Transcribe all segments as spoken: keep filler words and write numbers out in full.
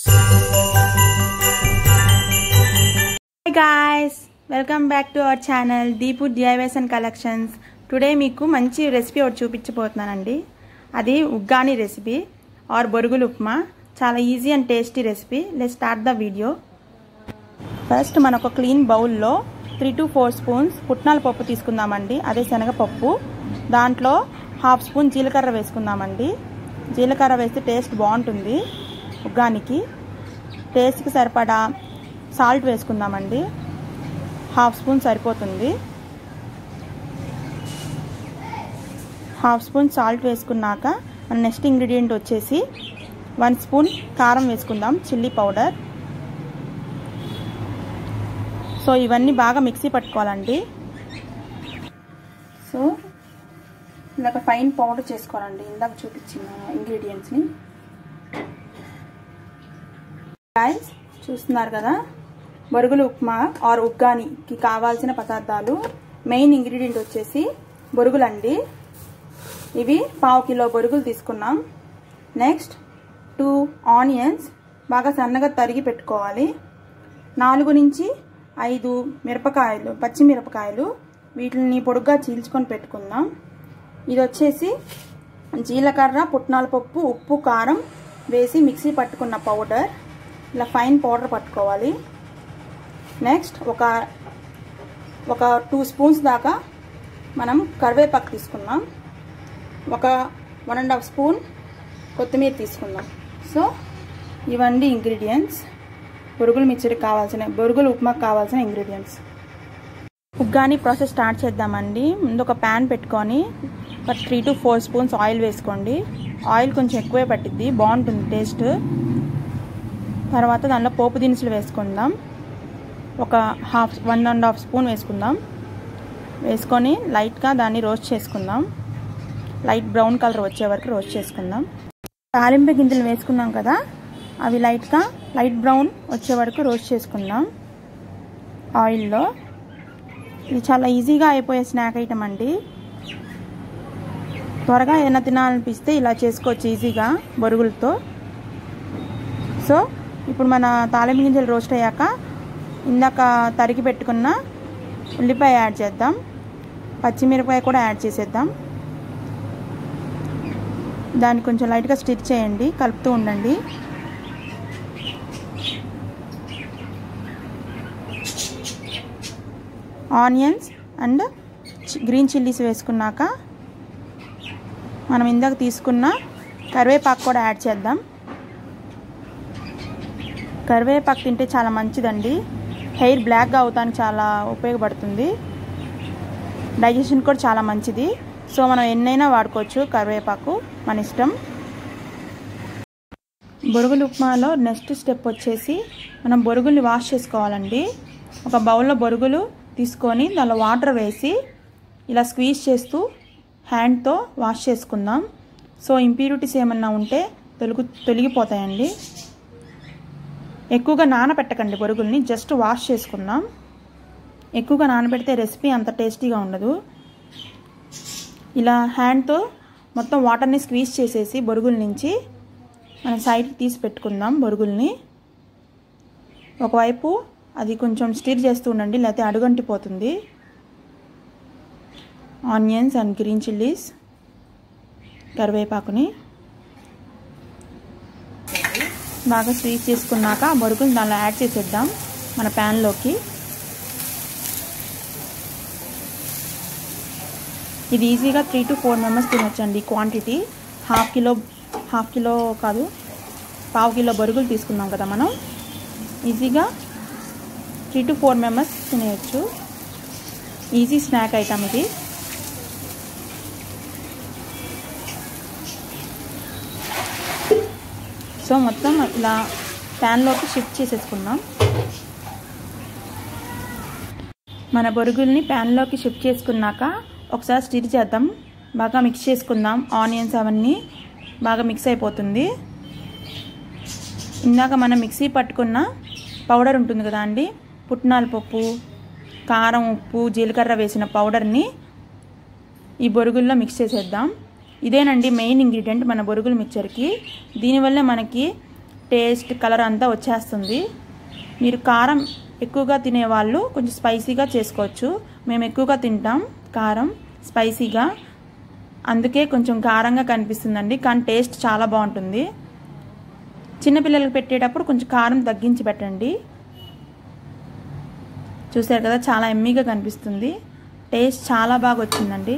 Hi guys, welcome back to our channel Deepu D I Ys and Collections. Today మీకు మంచి recipe ఒకటి చూపించబోతున్నానండి. అది uggani recipe are బొరుగులు ఉప్మా. చాలా easy and tasty recipe. Let's start the video. First మనం ఒక clean బౌల్లో త్రీ టు ఫోర్ స్పూన్స్ పుట్నాల పప్పు తీసుకుందామండి. అదే శనగపప్పు. దాంట్లో హాఫ్ స్పూన్ జీలకర్ర వేసుకుందామండి. జీలకర్ర వేస్తే టేస్ట్ బాగుంటుంది ఉగ్గానికి. టేస్ట్కి సరిపడా సాల్ట్ వేసుకుందామండి. హాఫ్ స్పూన్ సరిపోతుంది. హాఫ్ స్పూన్ సాల్ట్ వేసుకున్నాక మన నెక్స్ట్ ఇంగ్రీడియంట్ వచ్చేసి వన్ స్పూన్ కారం వేసుకుందాం, చిల్లీ పౌడర్. సో ఇవన్నీ బాగా మిక్సీ పట్టుకోవాలండి. సో ఇందాక ఫైన్ పౌడర్ చేసుకోవాలండి, ఇందాక చూపించిన ఇంగ్రీడియంట్స్ని. గైస్ చూస్తున్నారు కదా, బొరుగులు ఉప్మా ఆర్ ఉగ్గానికి కావాల్సిన పదార్థాలు. మెయిన్ ఇంగ్రీడియంట్ వచ్చేసి బొరుగులండి. ఇవి పావు కిలో బొరుగులు తీసుకున్నాం. నెక్స్ట్ టూ ఆనియన్స్ బాగా సన్నగా తరిగి పెట్టుకోవాలి. నాలుగు నుంచి ఐదు మిరపకాయలు, పచ్చిమిరపకాయలు, వీటిని పొడుగ్గా చీల్చుకొని పెట్టుకుందాం. ఇది వచ్చేసి జీలకర్ర, పుట్నాల పప్పు, ఉప్పు, కారం వేసి మిక్సీ పట్టుకున్న పౌడర్. ఇలా ఫైన్ పౌడర్ పట్టుకోవాలి. నెక్స్ట్ ఒక ఒక టూ స్పూన్స్ దాకా మనం కరివేపాకు తీసుకుందాం. ఒక వన్ అండ్ హాఫ్ స్పూన్ కొత్తిమీర తీసుకుందాం. సో ఇవన్నీ ఇంగ్రీడియంట్స్ బొరుగులు మిక్చర్కి కావాల్సిన, బొరుగులు ఉప్మాకి కావాల్సిన ఇంగ్రీడియంట్స్. ఉగ్గాని ప్రాసెస్ స్టార్ట్ చేద్దామండి. ముందు ఒక ప్యాన్ పెట్టుకొని ఒక three to four spoons oil వేసుకోండి. ఆయిల్ కొంచెం ఎక్కువే పట్టిద్ది, బాగుంటుంది టేస్ట్. తర్వాత దానిలో పోపు దినుసులు వేసుకుందాం. ఒక half one and half spoon వేసుకుందాం. వేసుకొని లైట్గా దాన్ని రోస్ట్ చేసుకుందాం. లైట్ బ్రౌన్ కలర్ వచ్చే వరకు రోస్ట్ చేసుకుందాం. తాలింపు గింజలు వేసుకున్నాం కదా, అవి లైట్గా లైట్ బ్రౌన్ వచ్చే వరకు రోస్ట్ చేసుకుందాం ఆయిల్లో. ఇది చాలా ఈజీగా అయిపోయే స్నాక్ ఐటమ్ అండి. త్వరగా ఏదైనా తినాలనిపిస్తే ఇలా చేసుకోవచ్చు ఈజీగా బొరుగులతో. సో ఇప్పుడు మన తాలింపు గింజలు రోస్ట్ అయ్యాక ఇందాక తరిగి పెట్టుకున్న ఉల్లిపాయ యాడ్ చేద్దాం. పచ్చిమిరపకాయ కూడా యాడ్ చేసేద్దాం. దాన్ని కొంచెం లైట్గా స్టిర్ చేయండి, కలుపుతూ ఉండండి. ఆనియన్స్ అండ్ గ్రీన్ చిల్లీస్ వేసుకున్నాక మనం ఇందాక తీసుకున్న కరివేపాకు కూడా యాడ్ చేద్దాం. కరివేపాకు తింటే చాలా మంచిదండి. హెయిర్ బ్లాక్గా అవుతానికి చాలా ఉపయోగపడుతుంది. డైజెషన్ కూడా చాలా మంచిది. సో మనం ఎన్నైనా వాడుకోవచ్చు కరివేపాకు, మన ఇష్టం. బొరుగులు ఉప్మాలో నెక్స్ట్ స్టెప్ వచ్చేసి మనం బొరుగుల్ని వాష్ చేసుకోవాలండి. ఒక బౌల్లో బొరుగులు తీసుకొని దానిలో వాటర్ వేసి ఇలా స్క్వీజ్ చేస్తూ హ్యాండ్తో వాష్ చేసుకుందాం. సో ఇంప్యూరిటీస్ ఏమన్నా ఉంటే తొలగు తొలగిపోతాయండి. ఎక్కువగా నానబెట్టకండి బొరుగుల్ని, జస్ట్ వాష్ చేసుకుందాం. ఎక్కువగా నానబెడితే రెసిపీ అంత టేస్టీగా ఉండదు. ఇలా హ్యాండ్తో మొత్తం వాటర్ని స్క్వీజ్ చేసేసి బొరుగుల నుంచి మనం సైడ్కి తీసి పెట్టుకుందాం బొరుగుల్ని. ఒకవైపు అది కొంచెం స్టిర్ చేస్తూ ఉండండి, లేకపోతే అడుగంటిపోతుంది. ఆనియన్స్ అండ్ గ్రీన్ చిల్లీస్, కరివేపాకుని బాగా స్క్వీజ్ చేసుకున్నాక ఆ బొరుగులు దానిలో యాడ్ చేసేద్దాం మన ప్యాన్లోకి. ఇది ఈజీగా త్రీ టు ఫోర్ మెంబర్స్ తినొచ్చండి. Quantity half kilo half kilo కాదు పావు కిలో బొరుగులు తీసుకున్నాం కదా మనం. ఈజీగా త్రీ టు ఫోర్ మెంబర్స్ తినేయచ్చు. ఈజీ స్నాక్ ఐటమ్ ఇది. సో మొత్తం ఇలా ప్యాన్లోకి షిఫ్ట్ చేసేసుకుందాం. మన బొరుగుల్ని ప్యాన్లోకి షిఫ్ట్ చేసుకున్నాక ఒకసారి స్టిర్ చేద్దాం, బాగా మిక్స్ చేసుకుందాం. ఆనియన్స్ అవన్నీ బాగా మిక్స్ అయిపోతుంది. ఇందాక మనం మిక్సీ పట్టుకున్న పౌడర్ ఉంటుంది కదా అండి, పుట్నాల పప్పు, కారం, ఉప్పు, జీలకర్ర వేసిన పౌడర్ని ఈ బొరుగుల్లో మిక్స్ చేసేద్దాం. ఇదేనండి మెయిన్ ఇంగ్రీడియంట్ మన బొరుగుల మిక్చర్కి. దీనివల్ల మనకి టేస్ట్ కలర్ అంతా వచ్చేస్తుంది. మీరు కారం ఎక్కువగా తినేవాళ్ళు కొంచెం స్పైసీగా చేసుకోవచ్చు. మేము ఎక్కువగా తింటాం కారం స్పైసీగా, అందుకే కొంచెం కారంగా కనిపిస్తుందండి, కానీ టేస్ట్ చాలా బాగుంటుంది. చిన్నపిల్లలకు పెట్టేటప్పుడు కొంచెం కారం తగ్గించి పెట్టండి. చూసారు కదా చాలా ఎమ్మీగా కనిపిస్తుంది, టేస్ట్ చాలా బాగా వచ్చిందండి.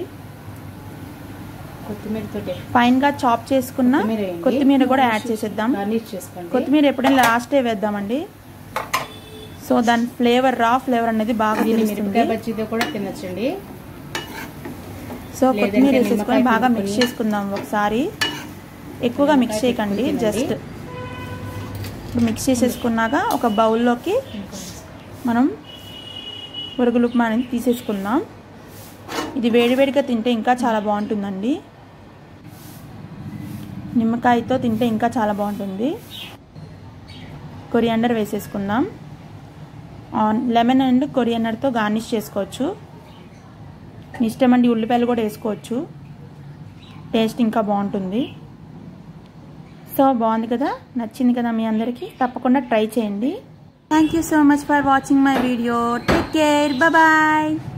ఫైన్గా చాప్ చేసుకున్న కొత్తిమీర కూడా యాడ్ చేసేద్దాం. కొత్తిమీర ఎప్పుడైనా లాస్టే వేద్దామండి, సో దాని ఫ్లేవర్ రా ఫ్లేవర్ అనేది బాగా తినొచ్చండి. సో కొత్తిమీర వేసేసుకొని బాగా మిక్స్ చేసుకుందాం ఒకసారి. ఎక్కువగా మిక్స్ చేయకండి, జస్ట్ ఇప్పుడు మిక్స్ చేసేసుకున్నాక ఒక బౌల్లోకి మనం బొరుగులు ఉప్మా అనేది తీసేసుకుందాం. ఇది వేడివేడిగా తింటే ఇంకా చాలా బాగుంటుందండి, నిమ్మకాయతో తింటే ఇంకా చాలా బాగుంటుంది. కొరియాండర్ వేసేసుకుందాం. లెమన్ అండ్ కొరియాండర్తో గార్నిష్ చేసుకోవచ్చు. మీ ఇష్టం అండి, ఉల్లిపాయలు కూడా వేసుకోవచ్చు, టేస్ట్ ఇంకా బాగుంటుంది. సో బాగుంది కదా, నచ్చింది కదా మీ అందరికీ, తప్పకుండా ట్రై చేయండి. Thank you so much for watching my video. Take care, bye bye.